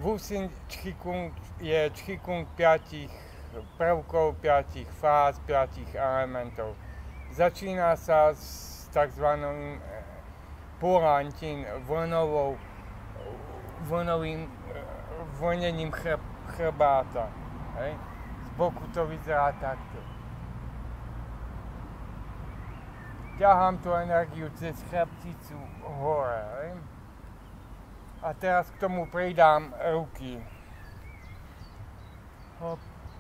Wusing Qigong je Qigong 5 prvkov, 5 fáz, 5 elementov. Začína sa s takzvaným Purantin vlnovým vlnením chrbáta. Hej. Z boku to vyzerá takto. Ťahám tú energiu cez chrbticu hore. Hej. A teraz k tomu pridám ruky. Hop.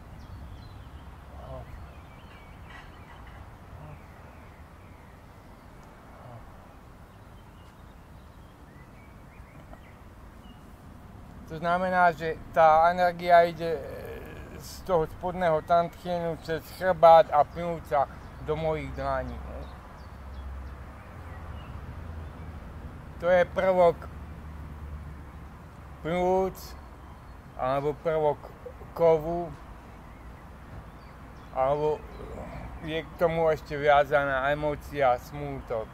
Hop. To znamená, že tá energia ide z toho spodného tantchienu cez chrbát a plynúca do mojich dlaní. To je prvok plúc, alebo prvok kovu, alebo je k tomu ešte viazaná emócia, smútok.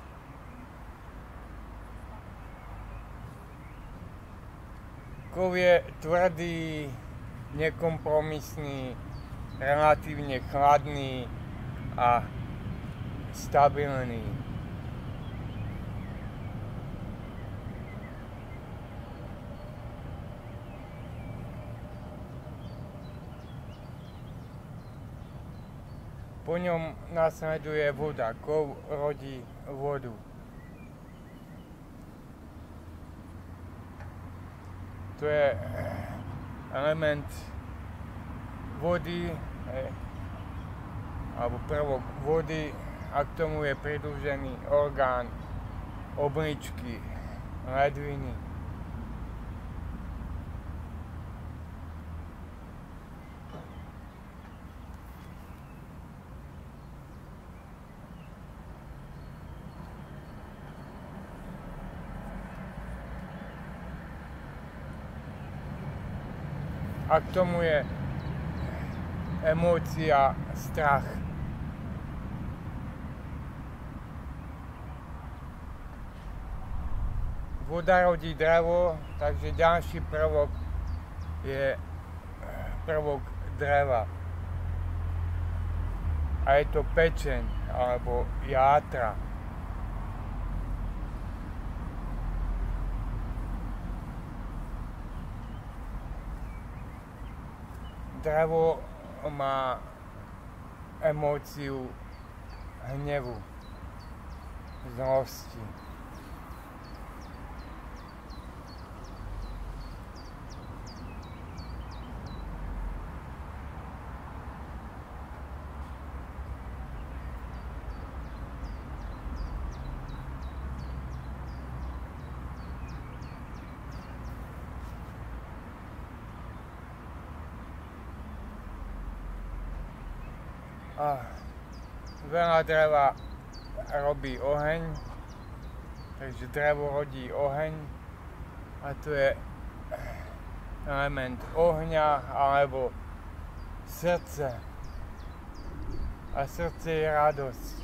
Kov je tvrdý, nekompromisný, relatívne chladný a stabilný. Po ňom nasleduje voda. Kov rodí vodu. To je element vody, alebo prvok vody, a k tomu je pridružený orgán obličky, ledviny. A k tomu je emócia strach. Voda rodí drevo, takže ďalší prvok je prvok dreva. A je to pečeň alebo játra. Drevo má emóciu hnevu, zlosti. A veľa dreva robí oheň, takže drevo rodí oheň a to je element ohňa alebo srdce. A srdce je radosť.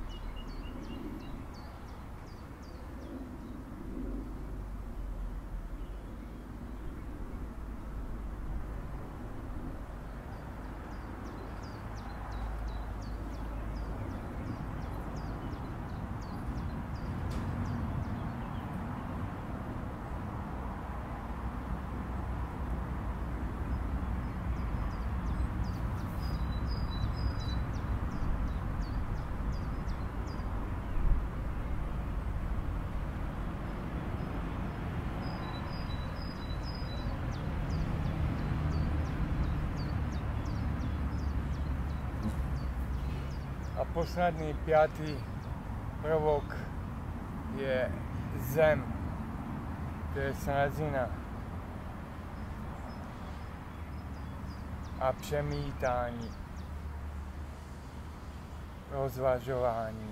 A posledný, 5. prvok je zem, to je slezina a přemítání, rozvažování.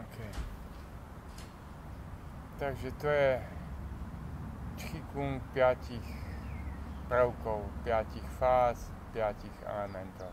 Okay. Takže to je Qigong 5 prvkov, 5 fáz, 5 elementov.